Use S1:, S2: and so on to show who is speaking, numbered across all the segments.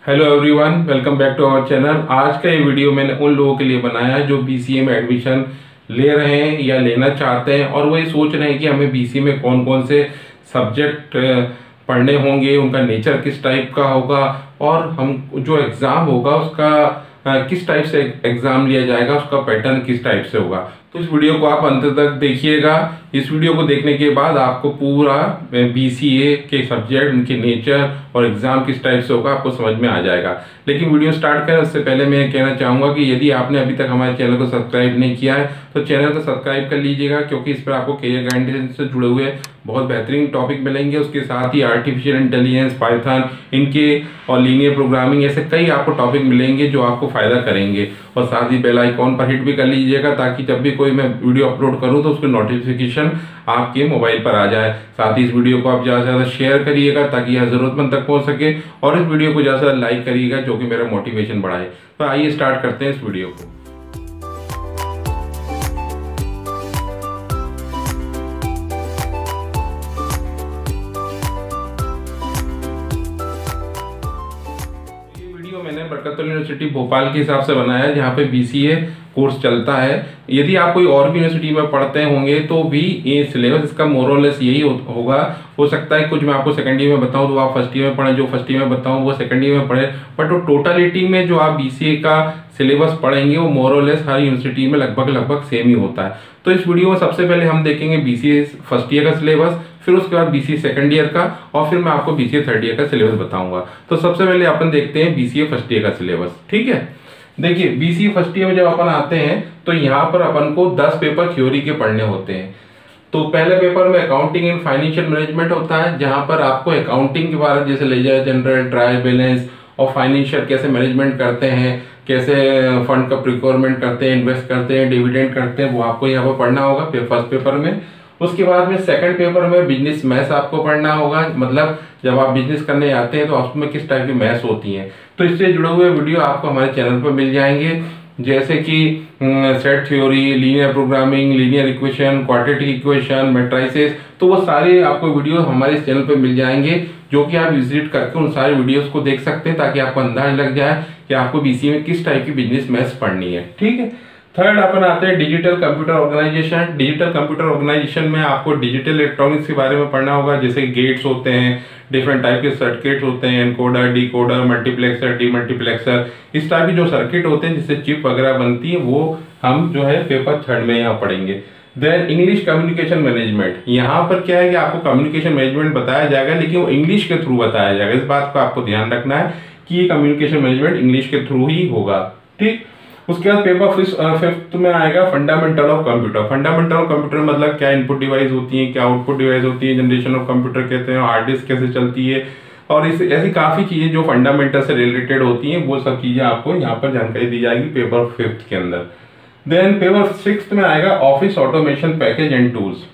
S1: Hello everyone, welcome back to our channel. आज का ये वीडियो मैंने उन लोगों के लिए बनाया है जो बीसीए में एडमिशन ले रहे हैं या लेना चाहते हैं और वो ये सोच रहे हैं कि हमें बीसीए में कौन कौन से सब्जेक्ट पढ़ने होंगे, उनका नेचर किस टाइप का होगा और हम जो एग्ज़ाम होगा उसका किस टाइप से एग्ज़ाम लिया जाएगा, उसका पैटर्न किस टाइप से होगा। तो इस वीडियो को आप अंत तक देखिएगा। इस वीडियो को देखने के बाद आपको पूरा बीसीए के सब्जेक्ट, उनके नेचर और एग्ज़ाम किस टाइप से होगा आपको समझ में आ जाएगा। लेकिन वीडियो स्टार्ट करें उससे पहले मैं कहना चाहूँगा कि यदि आपने अभी तक हमारे चैनल को सब्सक्राइब नहीं किया है तो चैनल को सब्सक्राइब कर लीजिएगा, क्योंकि इस पर आपको करियर गाइडेंस से जुड़े हुए बहुत बेहतरीन टॉपिक मिलेंगे। उसके साथ ही आर्टिफिशियल इंटेलिजेंस, पाइथन, इनके और लीनियर प्रोग्रामिंग, ऐसे कई आपको टॉपिक मिलेंगे जो आपको फ़ायदा करेंगे। और साथ ही बेल आइकॉन पर हिट भी कर लीजिएगा ताकि जब भी कोई मैं वीडियो अपलोड करूं तो उसकी नोटिफिकेशन आपके मोबाइल पर आ जाए। साथ ही इस वीडियो को आप ज़्यादा से ज़्यादा शेयर करिएगा ताकि यह ज़रूरतमंद तक पहुंच सके, और इस वीडियो को ज़्यादा से ज़्यादा लाइक करिएगा जो कि मेरा मोटिवेशन बढ़ाए। तो आइए स्टार्ट करते हैं इस वीडियो को। मैंने बरकतुल्लाह यूनिवर्सिटी भोपाल के हिसाब से बनाया है, जहाँ पे बीसीए कोर्स चलता है। यदि आप कोई और भी यूनिवर्सिटी में पढ़ते होंगे तो भी ये सिलेबस इसका मोरलेस यही होगा। हो सकता है कुछ मैं आपको सेकंड ईयर में बताऊं तो आप फर्स्ट ईयर में पढ़ें, जो फर्स्ट ईयर में बताऊं वो सेकंड ईयर में पढ़ें, बट वो टोटलिटी में जो आप बीसीए का सिलेबस पढ़ेंगे वो मोरलेस हर यूनिवर्सिटी में लगभग सेम ही होता है। तो इस वीडियो में सबसे पहले हम देखेंगे बीसीए फर्स्ट ईयर का सिलेबस, फिर उसके बाद बीसीए सेकंड ईयर का, और फिर मैं आपको बीसीए थर्ड ईयर का सिलेबस बताऊंगा। तो सबसे पहले अपन देखते हैं बीसीए फर्स्ट ईयर का सिलेबस। ठीक है, देखिए बीसीए फर्स्ट ईयर में जब अपन आते हैं तो यहाँ पर अपन को 10 पेपर थ्योरी के पढ़ने होते हैं। तो पहले पेपर में अकाउंटिंग एंड फाइनेंशियल मैनेजमेंट होता है, जहां पर आपको अकाउंटिंग के बारे में जैसे लेजर जनरल, ट्रायल बैलेंस और फाइनेंशियल कैसे मैनेजमेंट करते हैं, कैसे फंड का प्रिक्योरमेंट करते हैं, इन्वेस्ट करते हैं, डिविडेंड करते हैं, वो आपको यहाँ पर पढ़ना होगा फर्स्ट पेपर में। उसके बाद में सेकंड पेपर में बिजनेस मैथ्स आपको पढ़ना होगा, मतलब जब आप बिजनेस करने आते हैं तो उसमें किस टाइप की मैथ्स होती हैं। तो इससे जुड़े हुए वीडियो आपको हमारे चैनल पर मिल जाएंगे, जैसे कि set theory, linear programming, linear equation, quadratic equation, matrices. तो वो सारे आपको वीडियो हमारे चैनल पे मिल जाएंगे, जो कि आप विजिट करके उन सारे वीडियोस को देख सकते हैं ताकि आपको अंदाज लग जाए कि आपको बीसीए में किस टाइप की बिजनेस मैथ्स पढ़नी है। ठीक है, थर्ड अपन आते हैं digital computer organisation. Digital computer organisation में आपको डिजिटल इलेक्ट्रॉनिक्स के बारे में पढ़ना होगा, जैसे गेट्स होते हैं, डिफरेंट टाइप के सर्किट्स होते हैं, एनकोडर, डिकोडर, मल्टीप्लेक्सर, डीमल्टीप्लेक्सर, इस टाइप के जो सर्किट होते हैं जिससे चिप वगैरह बनती है, वो हम जो है पेपर थर्ड में यहाँ पढ़ेंगे। देन इंग्लिश कम्युनिकेशन मैनेजमेंट, यहाँ पर क्या है कि आपको कम्युनिकेशन मैनेजमेंट बताया जाएगा, लेकिन वो इंग्लिश के थ्रू बताया जाएगा। इस बात को आपको ध्यान रखना है कि ये कम्युनिकेशन मैनेजमेंट इंग्लिश के थ्रू ही होगा। ठीक, उसके बाद पेपर फिफ्थ में आएगा fundamental of computer. Fundamental of computer मतलब क्या इनपुट डिवाइस होती है, क्या आउटपुट डिवाइस होती है, जनरेशन ऑफ कंप्यूटर कहते हैं, हार्ड डिस्क कैसे चलती है, और इस ऐसी काफ़ी चीज़ें जो फंडामेंटल से रिलेटेड होती हैं, वो सब चीज़ें आपको यहाँ पर जानकारी दी जाएगी पेपर फिफ्थ के अंदर। देन पेपर सिक्स में आएगा office automation package and tools.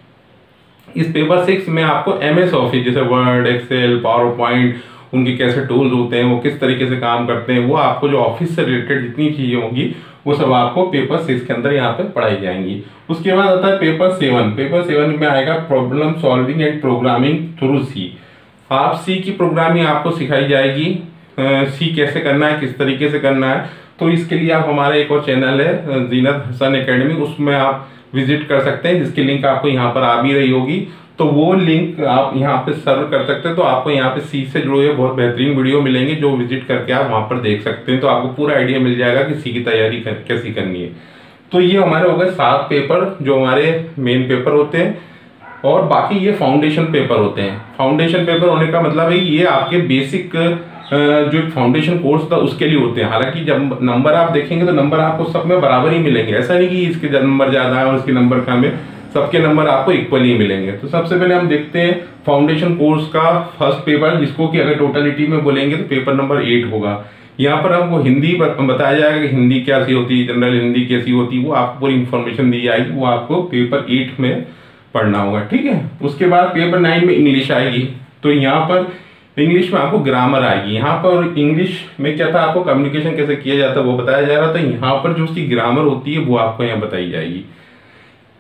S1: इस पेपर सिक्स में आपको एमएस ऑफिस जैसे वर्ड, एक्सेल, पावर पॉइंट, उनके कैसे टूल्स होते हैं, वो किस तरीके से काम करते हैं, वो आपको जो ऑफिस से रिलेटेड जितनी चीज़ें होंगी वो सब आपको पेपर सिक्स के अंदर यहाँ पे पढ़ाई जाएंगी। उसके बाद आता है पेपर सेवन। पेपर सेवन में आएगा problem solving and programming through C. आप सी की प्रोग्रामिंग आपको सिखाई जाएगी, सी कैसे करना है, किस तरीके से करना है। तो इसके लिए आप हमारे एक और चैनल है जीनत हसन एकेडमी, उसमें आप विजिट कर सकते हैं, जिसकी लिंक आपको यहाँ पर आ भी रही होगी। तो वो लिंक आप यहाँ पे सर्व कर सकते हैं, तो आपको यहाँ पे सी से जुड़े हुए बहुत बेहतरीन वीडियो मिलेंगे जो विजिट करके आप वहाँ पर देख सकते हैं। तो आपको पूरा आइडिया मिल जाएगा कि सी की तैयारी कैसी करनी है। तो ये हमारे हो गए 7 पेपर जो हमारे मेन पेपर होते हैं, और बाकी ये फाउंडेशन पेपर होते हैं। फाउंडेशन पेपर होने का मतलब है ये आपके बेसिक जो फाउंडेशन कोर्स था उसके लिए होते हैं। हालांकि जब नंबर आप देखेंगे तो नंबर आपको सब में बराबर ही मिलेंगे, ऐसा नहीं कि इसके नंबर ज़्यादा है और इसके नंबर कम है, सबके नंबर आपको इक्वली मिलेंगे। तो सबसे पहले हम देखते हैं फाउंडेशन कोर्स का फर्स्ट पेपर, जिसको कि अगर टोटलिटी में बोलेंगे तो पेपर नंबर 8 होगा। यहाँ पर हमको हिंदी बताया जाएगा कि हिंदी कैसी होती है, जनरल हिंदी कैसी होती है, वो आपको पूरी इंफॉर्मेशन दी जाएगी, वो आपको पेपर 8 में पढ़ना होगा। ठीक है, उसके बाद पेपर 9 में इंग्लिश आएगी। तो यहाँ पर इंग्लिश में आपको ग्रामर आएगी। यहाँ पर इंग्लिश में क्या था, आपको कम्युनिकेशन कैसे किया जाता है वो बताया जा रहा था। यहाँ पर जो उसकी ग्रामर होती है वो आपको यहाँ बताई जाएगी।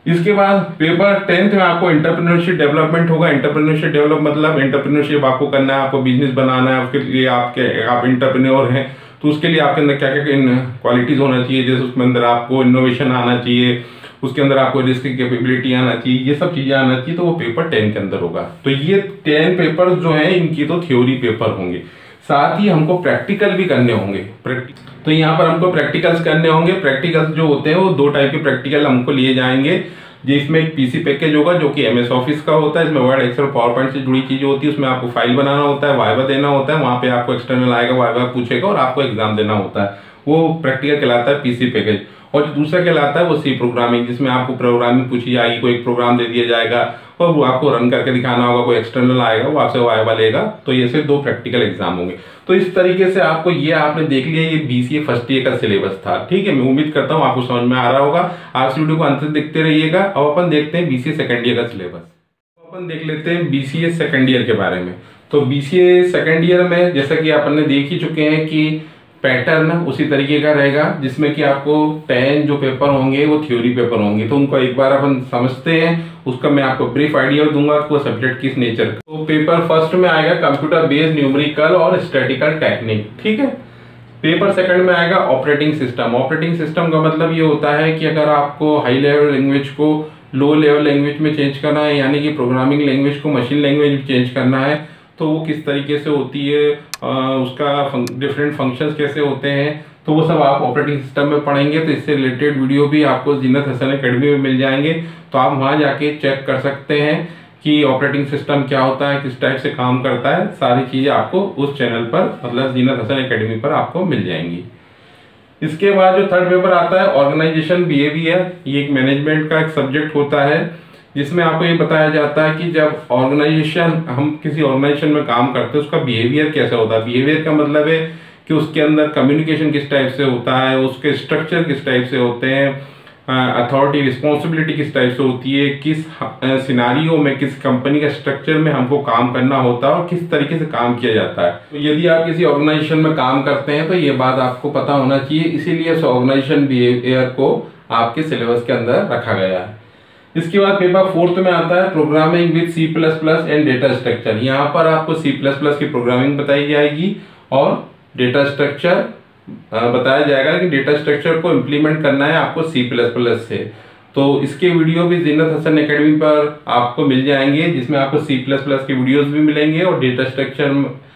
S1: इसके बाद पेपर 10th में आपको एंटरप्रेन्योरशिप डेवलपमेंट होगा। एंटरप्रेन्योरशिप डेवलप मतलब एंटरप्रेन्योरशिप आपको करना है, आपको बिजनेस बनाना है, उसके लिए आप एंटरप्रेन्योर हैं तो उसके लिए आपके अंदर क्या क्या क्वालिटीज होना चाहिए, जैसे उसके अंदर आपको इनोवेशन आना चाहिए, उसके अंदर आपको रिस्क कैपेबिलिटी आना चाहिए, ये सब चीजें आना चाहिए, तो वो पेपर 10 के अंदर होगा। तो ये 10 पेपर्स जो हैं इनकी तो थ्योरी पेपर होंगे, साथ ही हमको प्रैक्टिकल भी करने होंगे। तो यहाँ पर हमको प्रैक्टिकल्स करने होंगे। प्रैक्टिकल्स जो होते हैं वो 2 टाइप के प्रैक्टिकल हमको लिए जाएंगे, जिसमें एक पीसी पैकेज होगा जो कि एमएस ऑफिस का होता है, इसमें वर्ड एक्सेल पावर पॉइंट से जुड़ी चीजें होती है, उसमें आपको फाइल बनाना होता है, वाइवा देना होता है, वहां पे आपको एक्सटर्नल आएगा, वाइवा पूछेगा और आपको एग्जाम देना होता है, वो प्रैक्टिकल कहलाता है पीसी पैकेज। और जो दूसरा कहलाता है वो सी प्रोग्रामिंग, जिसमें आपको प्रोग्रामिंग पूछी जाएगी, कोई एक प्रोग्राम दे दिया जाएगा और वो आपको रन करके दिखाना होगा, कोई एक्सटर्नल आएगा वो आपसे वाइवा लेगा। तो ये सिर्फ 2 प्रैक्टिकल एग्जाम होंगे। तो इस तरीके से आपको ये आपने देख लिया, ये बीसीए फर्स्ट ईयर का सिलेबस था। ठीक है, मैं उम्मीद करता हूँ आपको समझ में आ रहा होगा। आप इस वीडियो को अंत तक देखते रहिएगा। अब अपन देखते हैं बीसीए सेकंड ईयर का सिलेबस। अपन देख लेते हैं बीसीए सेकंड ईयर के बारे में। तो बीसीए सेकंड ईयर में जैसा कि अपन ने देख ही चुके हैं कि पैटर्न उसी तरीके का रहेगा, जिसमें कि आपको 10 जो पेपर होंगे वो थ्योरी पेपर होंगे। तो उनको एक बार अपन समझते हैं, उसका मैं आपको ब्रीफ आइडिया दूंगा आपको सब्जेक्ट किस नेचर का। तो पेपर फर्स्ट में आएगा कंप्यूटर बेस्ड न्यूमेरिकल और स्टैटिकल टेक्निक। ठीक है, पेपर सेकंड में आएगा ऑपरेटिंग सिस्टम। ऑपरेटिंग सिस्टम का मतलब ये होता है कि अगर आपको हाई लेवल लैंग्वेज को लो लेवल लैंग्वेज में चेंज करना है, यानी कि प्रोग्रामिंग लैंग्वेज को मशीन लैंग्वेज में चेंज करना है, तो वो किस तरीके से होती है, उसका डिफरेंट फंक्शंस कैसे होते हैं, तो वो सब आप ऑपरेटिंग सिस्टम में पढ़ेंगे। तो इससे रिलेटेड वीडियो भी आपको जीनत हसन एकेडमी में मिल जाएंगे, तो आप वहां जाके चेक कर सकते हैं कि ऑपरेटिंग सिस्टम क्या होता है, किस टाइप से काम करता है। सारी चीजें आपको उस चैनल पर मतलब जीनत हसन एकेडमी पर आपको मिल जाएंगी। इसके बाद जो थर्ड पेपर आता है ऑर्गेनाइजेशन बिहेवियर, ये एक मैनेजमेंट का एक सब्जेक्ट होता है, जिसमें आपको ये बताया जाता है कि जब ऑर्गेनाइजेशन हम किसी ऑर्गेनाइजेशन में काम करते हैं उसका बिहेवियर कैसा होता है। बिहेवियर का मतलब है कि उसके अंदर कम्युनिकेशन किस टाइप से होता है, उसके स्ट्रक्चर किस टाइप से होते हैं, अथॉरिटी रिस्पॉन्सिबिलिटी किस टाइप से होती है, किस सिनारियो में किस कंपनी के स्ट्रक्चर में हमको काम करना होता है और किस तरीके से काम किया जाता है। तो यदि आप किसी ऑर्गेनाइजेशन में काम करते हैं तो ये बात आपको पता होना चाहिए, इसीलिए इस ऑर्गेनाइजेशन बिहेवियर को आपके सिलेबस के अंदर रखा गया है। इसके बाद पेपर फोर्थ में आता है programming with C++ and data structure. यहाँ पर आपको C++ की प्रोग्रामिंग बताई जाएगी और डेटा स्ट्रक्चर बताया जाएगा, लेकिन डेटा स्ट्रक्चर को इम्प्लीमेंट करना है आपको C++ से। तो इसके वीडियो भी जीनत हसन एकेडमी पर आपको मिल जाएंगे, जिसमें आपको C++ के वीडियोस भी मिलेंगे और डेटा स्ट्रक्चर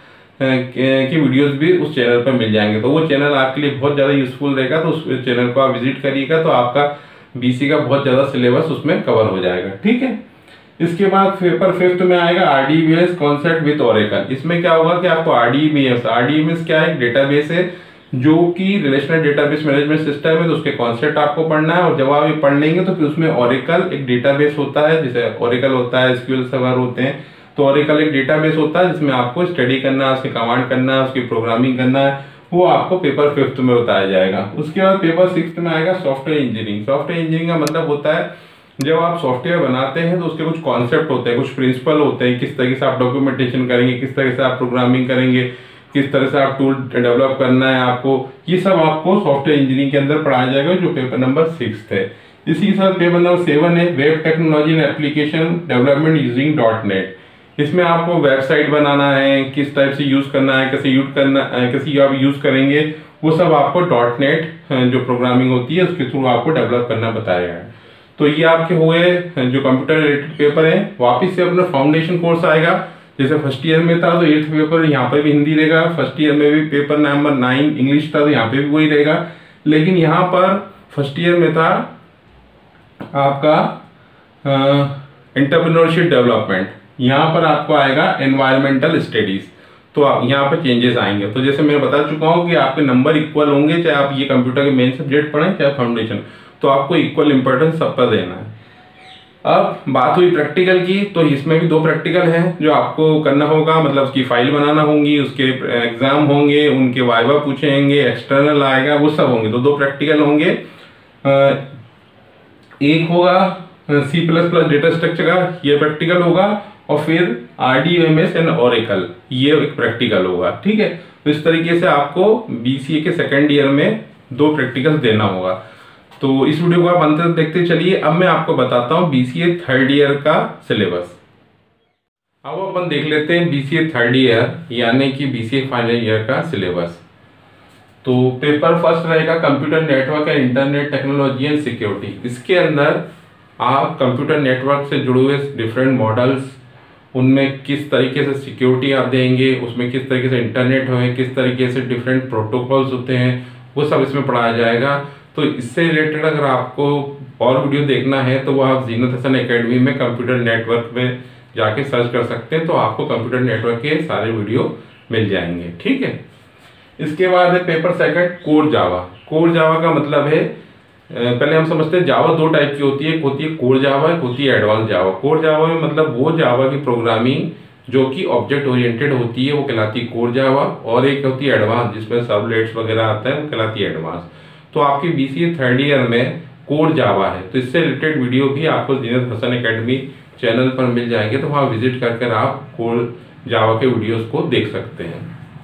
S1: की वीडियोस भी उस चैनल पर मिल जाएंगे। तो वो चैनल आपके लिए बहुत ज़्यादा यूजफुल रहेगा, तो उस चैनल को आप विजिट करिएगा, तो आपका बीसी का बहुत ज्यादा सिलेबस उसमें कवर हो जाएगा। ठीक है, इसके बाद पेपर फिफ्थ में आएगा RDBMS कॉन्सेप्ट विद ओरेकल। इसमें क्या होगा कि आपको RDBMS क्या है, डेटाबेस है जो कि रिलेशनल डेटाबेस मैनेजमेंट सिस्टम है, तो उसके कॉन्सेप्ट आपको पढ़ना है। और जब आप ये पढ़ लेंगे तो फिर उसमें ओरेकल एक डेटाबेस होता है, जैसे ओरेकल होता है, SQL सर्वर होते हैं, तो ओरेकल एक डेटाबेस होता है जिसमें आपको स्टडी करना है, उसके कमांड करना है, उसकी प्रोग्रामिंग करना है, वो आपको पेपर फिफ्थ में बताया जाएगा। उसके बाद पेपर सिक्स्थ में आएगा सॉफ्टवेयर इंजीनियरिंग। सॉफ्टवेयर इंजीनियरिंग का मतलब होता है जब आप सॉफ्टवेयर बनाते हैं तो उसके कुछ कॉन्सेप्ट होते हैं, कुछ प्रिंसिपल होते हैं, किस तरीके से आप डॉक्यूमेंटेशन करेंगे, किस तरह से आप प्रोग्रामिंग करेंगे, किस तरह से आप टूल डेवलप करना है आपको, ये सब आपको सॉफ्टवेयर इंजीनियरिंग के अंदर पढ़ाया जाएगा, जो पेपर नंबर 6 है। इसी के साथ पेपर नंबर 7 है web technology and application development using .NET। इसमें आपको वेबसाइट बनाना है, किस टाइप से यूज करना है, कैसे यूज करना है, कैसे आप यूज करेंगे, वो सब आपको .NET जो प्रोग्रामिंग होती है उसके थ्रू आपको डेवलप करना बताया है। तो ये आपके हुए जो कंप्यूटर रिलेटेड पेपर है। वापिस से अपना फाउंडेशन कोर्स आएगा, जैसे फर्स्ट ईयर में था तो 8th पेपर यहाँ पे भी हिंदी रहेगा, फर्स्ट ईयर में भी पेपर नंबर 9 इंग्लिश था तो यहाँ पे भी वही रहेगा, लेकिन यहाँ पर फर्स्ट ईयर में था आपका एंटरप्रेन्योरशिप डेवलपमेंट, यहाँ पर आपको आएगा एनवायरमेंटल स्टडीज। तो यहाँ पर चेंजेस आएंगे। तो जैसे मैं बता चुका हूँ कि आपके नंबर इक्वल होंगे, चाहे आप ये कंप्यूटर के मेन सब्जेक्ट पढ़ें चाहे फाउंडेशन, तो आपको इक्वल इंपॉर्टेंस सब पर देना है। अब बात हुई प्रैक्टिकल की, तो इसमें भी 2 प्रैक्टिकल हैं जो आपको करना होगा, मतलब उसकी फाइल बनाना होंगी, उसके एग्जाम होंगे, उनके वाइवा पूछेंगे, एक्सटर्नल आएगा, वो सब होंगे। तो 2 प्रैक्टिकल होंगे, एक होगा C++ डेटा स्ट्रक्चर का, ये प्रैक्टिकल होगा, और फिर RDBMS एंड ओरेकल, ये एक प्रैक्टिकल होगा। ठीक है, तो इस तरीके से आपको BCA के सेकेंड ईयर में 2 प्रैक्टिकल देना होगा। तो इस वीडियो को आप अंत तक देखते चलिए। अब मैं आपको बताता हूँ BCA थर्ड ईयर का सिलेबस। अब अपन देख लेते हैं BCA थर्ड ईयर यानी कि BCA फाइनल ईयर का सिलेबस। तो पेपर फर्स्ट रहेगा computer network and internet technology and security. इसके अंदर आप कंप्यूटर नेटवर्क से जुड़े हुए डिफरेंट मॉडल्स, उनमें किस तरीके से सिक्योरिटी आप देंगे, उसमें किस तरीके से इंटरनेट है, किस तरीके से डिफरेंट प्रोटोकॉल्स होते हैं, वो सब इसमें पढ़ाया जाएगा। तो इससे रिलेटेड अगर आपको और वीडियो देखना है तो वो आप जीनत हसन एकेडमी में कंप्यूटर नेटवर्क में जाके सर्च कर सकते हैं, तो आपको कंप्यूटर नेटवर्क के सारे वीडियो मिल जाएंगे। ठीक है। इसके बाद है paper second core Java. Core Java का मतलब है, पहले हम समझते हैं जावा दो टाइप की होती है, एक होती है कोर जावा, एक होती है एडवांस जावा। कोर जावा में मतलब वो जावा की प्रोग्रामिंग जो कि ऑब्जेक्ट ओरिएंटेड होती है, वो कहलाती है कोर जावा, और एक होती है एडवांस जिसमें सर्वलेट्स वगैरह आता है, वो कहलाती है एडवांस। तो आपकी BCA थर्ड ईयर में कोर जावा है, तो इससे रिलेटेड वीडियो भी आपको जीनत हसन एकेडमी चैनल पर मिल जाएंगे, तो वहाँ विजिट कर आप कोर जावा के वीडियोस को देख सकते हैं।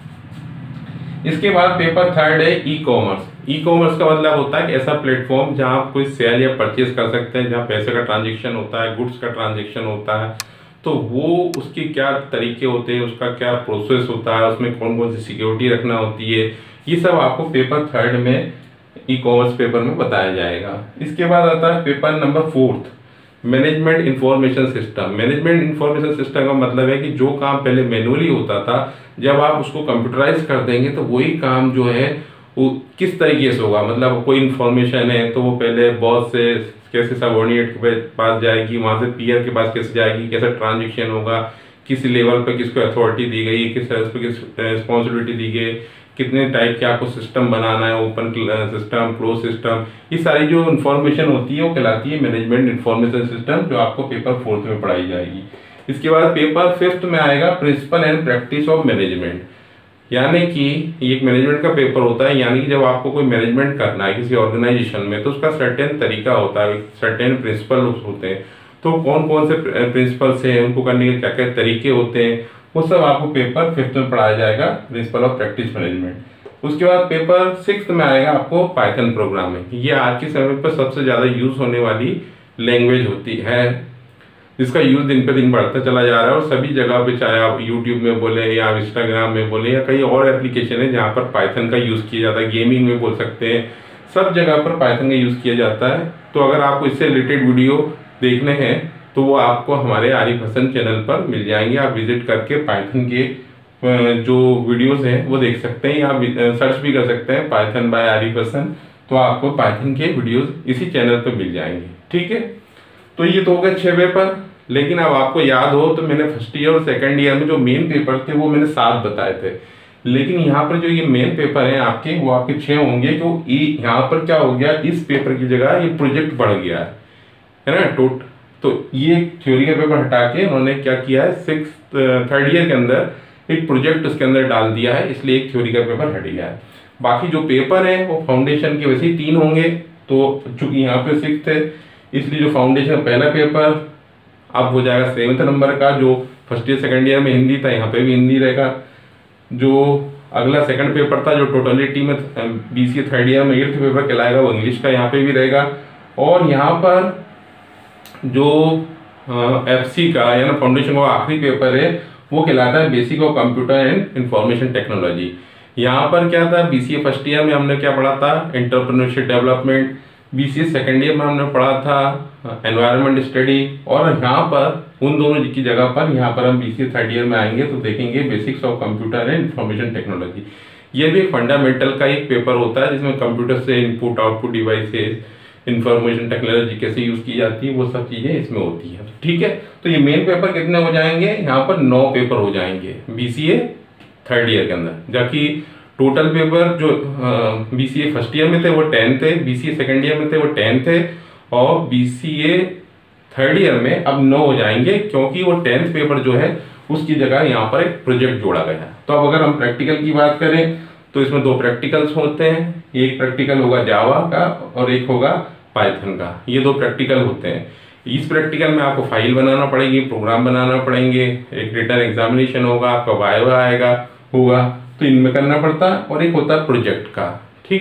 S1: इसके बाद पेपर थर्ड है ई कॉमर्स। ई कॉमर्स का मतलब होता है कि ऐसा प्लेटफॉर्म जहां आप कोई सेल या परचेज कर सकते हैं, जहां पैसे का ट्रांजैक्शन होता है, गुड्स का ट्रांजैक्शन होता है, तो वो उसकी क्या तरीके होते हैं, उसका क्या प्रोसेस होता है, उसमें कौन कौन सी सिक्योरिटी रखना होती है, ये सब आपको पेपर थर्ड में ई कॉमर्स पेपर में बताया जाएगा। इसके बाद आता है paper number fourth, management information system. Management information system का मतलब है कि जो काम पहले मैनुअली होता था, जब आप उसको कंप्यूटराइज कर देंगे तो वही काम जो है वो किस तरीके से होगा। मतलब कोई इन्फॉर्मेशन है तो वो पहले बॉस से कैसे सबऑर्डिनेट के पास जाएगी, वहां से पीयर के पास कैसे जाएगी, कैसे ट्रांजेक्शन होगा, किस लेवल पे किसको अथॉरिटी दी गई, किस पे किस रिस्पॉन्सिबिलिटी दी गई, कितने टाइप के आपको सिस्टम बनाना है, ओपन सिस्टम, क्लोज सिस्टम, ये सारी जो इन्फॉर्मेशन होती है वो कहलाती है मैनेजमेंट इन्फॉर्मेशन सिस्टम, जो आपको पेपर फोर्थ में पढ़ाई जाएगी। इसके बाद पेपर फिफ्थ में आएगा principle and practice of management, यानी कि एक मैनेजमेंट का पेपर होता है, यानी कि जब आपको कोई मैनेजमेंट करना है किसी ऑर्गेनाइजेशन में तो उसका सर्टेन तरीका होता है, सर्टेन प्रिंसिपल होते हैं। तो कौन कौन से प्रिंसिपल्स हैं, उनको करने के क्या क्या तरीके होते हैं, वो सब आपको पेपर फिफ्थ में पढ़ाया जाएगा, प्रिंसिपल ऑफ प्रैक्टिस मैनेजमेंट। उसके बाद पेपर सिक्स्थ में आएगा आपको पाइथन प्रोग्रामिंग। ये आज के समय पर सबसे ज्यादा यूज होने वाली लैंग्वेज होती है, जिसका यूज दिन पे दिन बढ़ता चला जा रहा है, और सभी जगह पे, चाहे आप यूट्यूब में बोले या इंस्टाग्राम में बोले या कई और एप्लीकेशन है जहाँ पर पाइथन का यूज किया जाता है, गेमिंग में बोल सकते हैं, सब जगह पर पाइथन का यूज किया जाता है। तो अगर आपको इससे रिलेटेड वीडियो देखने हैं तो वो आपको हमारे आरिफ हसन चैनल पर मिल जाएंगे, आप विजिट करके पाइथन के जो वीडियोस हैं वो देख सकते हैं, आप सर्च भी कर सकते हैं पाइथन बाय आरिफ हसन, तो आपको पाइथन के वीडियोस इसी चैनल पर मिल जाएंगे। ठीक है। तो ये तो हो गए 6 पेपर, लेकिन अब आपको याद हो तो मैंने फर्स्ट ईयर और सेकंड ईयर में जो मेन पेपर थे वो मैंने 7 बताए थे, लेकिन यहाँ पर जो ये मेन पेपर हैं आपके वो आपके 6 होंगे। तो यहाँ पर क्या हो गया, इस पेपर की जगह ये प्रोजेक्ट बढ़ गया है ना। तो ये थ्योरी का पेपर हटा के उन्होंने क्या किया है, थर्ड ईयर के अंदर एक प्रोजेक्ट उसके अंदर डाल दिया है, इसलिए एक थ्योरी का पेपर हट गया है। बाकी जो पेपर है वो फाउंडेशन के वैसे ही 3 होंगे, तो चूंकि यहाँ पे 6th है इसलिए जो फाउंडेशन पहला पेपर अब हो जाएगा 7th नंबर का, जो फर्स्ट ईयर सेकंड ईयर में हिंदी था यहाँ पे भी हिंदी रहेगा। जो अगला सेकंड पेपर था जो टोटलिटी में BCA थर्ड ईयर में 8th पेपर कहलाएगा, वो इंग्लिश का यहाँ पे भी रहेगा। और यहाँ पर जो FC का यानी फाउंडेशन का आखिरी पेपर है वो कहलाता है basic of computer and information technology. यहाँ पर क्या था, BCA फर्स्ट ईयर में हमने क्या पढ़ा था, entrepreneurship development, BCA second year में हमने पढ़ा था एनवायरनमेंट स्टडी, और यहाँ पर उन दोनों की जगह पर यहाँ पर हम BCA थर्ड ईयर में आएंगे तो देखेंगे basics of computer and information technology. ये भी फंडामेंटल का एक पेपर होता है जिसमें कंप्यूटर से input output devices, information technology कैसे यूज की जाती है, वो सब चीजें इसमें होती है। ठीक है। तो ये मेन पेपर कितने हो जाएंगे, यहाँ पर 9 पेपर हो जाएंगे BCA थर्ड ईयर के अंदर, जबकि टोटल पेपर जो BCA फर्स्ट ईयर में थे वो 10 थे, BCA सेकंड ईयर में थे वो 10 थे, और BCA थर्ड ईयर में अब 9 हो जाएंगे, क्योंकि वो 10th पेपर जो है उसकी जगह यहाँ पर एक प्रोजेक्ट जोड़ा गया है। तो अब अगर हम प्रैक्टिकल की बात करें तो इसमें 2 प्रैक्टिकल्स होते हैं, एक प्रैक्टिकल होगा जावा का और एक होगा पाइथन का, ये 2 प्रैक्टिकल होते हैं। इस प्रैक्टिकल में आपको फाइल बनाना पड़ेगी, प्रोग्राम बनाना पड़ेंगे, एक रिटन एग्जामिनेशन होगा, आपका वाइवा आएगा होगा, तो इनमें करना पड़ता है, और एक होता है प्रोजेक्ट का। ठीक है।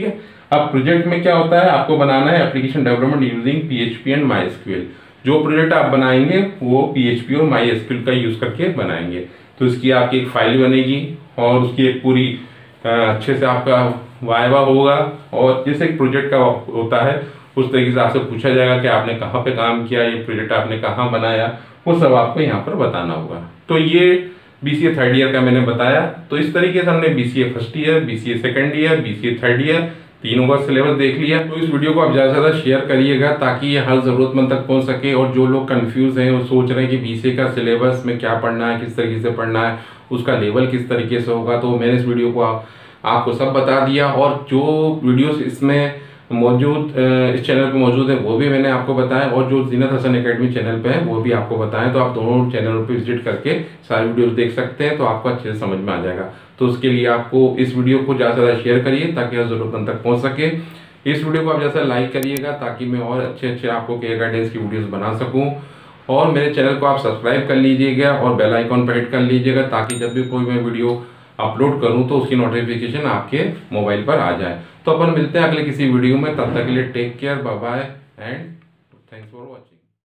S1: अब प्रोजेक्ट में क्या होता है, आपको बनाना है application development using PHP and MySQL। जो प्रोजेक्ट आप बनाएंगे वो PHP और MySQL का यूज करके बनाएंगे। तो इसकी आपकी एक फाइल बनेगी और उसकी एक पूरी अच्छे से आपका वाइवा होगा, और जैसे एक प्रोजेक्ट का होता है उस तरीके से आपसे पूछा जाएगा कि आपने कहाँ पे काम किया, ये प्रोजेक्ट आपने कहाँ बनाया, वो सब आपको यहाँ पर बताना होगा। तो ये BCA थर्ड ईयर का मैंने बताया। तो इस तरीके से हमने BCA first year, BCA second year, BCA third year तीनों का सिलेबस देख लिया। तो इस वीडियो को आप ज़्यादा से ज़्यादा शेयर करिएगा ताकि ये हर ज़रूरतमंद तक पहुंच सके। और जो लोग कंफ्यूज हैं, वो सोच रहे हैं कि BCA का सिलेबस में क्या पढ़ना है, किस तरीके से पढ़ना है, उसका लेवल किस तरीके से होगा, तो मैंने इस वीडियो को आपको सब बता दिया। और जो वीडियोस इसमें मौजूद इस चैनल पे मौजूद है वो भी मैंने आपको बताया, और जो जीनत हसन एकेडमी चैनल पे है वो भी आपको बताएं। तो आप दोनों चैनलों पे विजिट करके सारी वीडियोस देख सकते हैं, तो आपको अच्छे से समझ में आ जाएगा। तो उसके लिए आपको इस वीडियो को ज़्यादा से ज़्यादा शेयर करिए ताकि हर ज़रूरतमंद तक पहुँच सके। इस वीडियो को आप जैसा लाइक करिएगा ताकि मैं और अच्छे आपको करियर गाइडेंस की वीडियोस बना सकूं। और मेरे चैनल को आप सब्सक्राइब कर लीजिएगा और बेल आइकॉन पर हिट कर लीजिएगा ताकि जब भी कोई मैं वीडियो अपलोड करूं तो उसकी नोटिफिकेशन आपके मोबाइल पर आ जाए। तो अपन मिलते हैं अगले किसी वीडियो में, तब तक के लिए take care, bye bye and thanks for watching.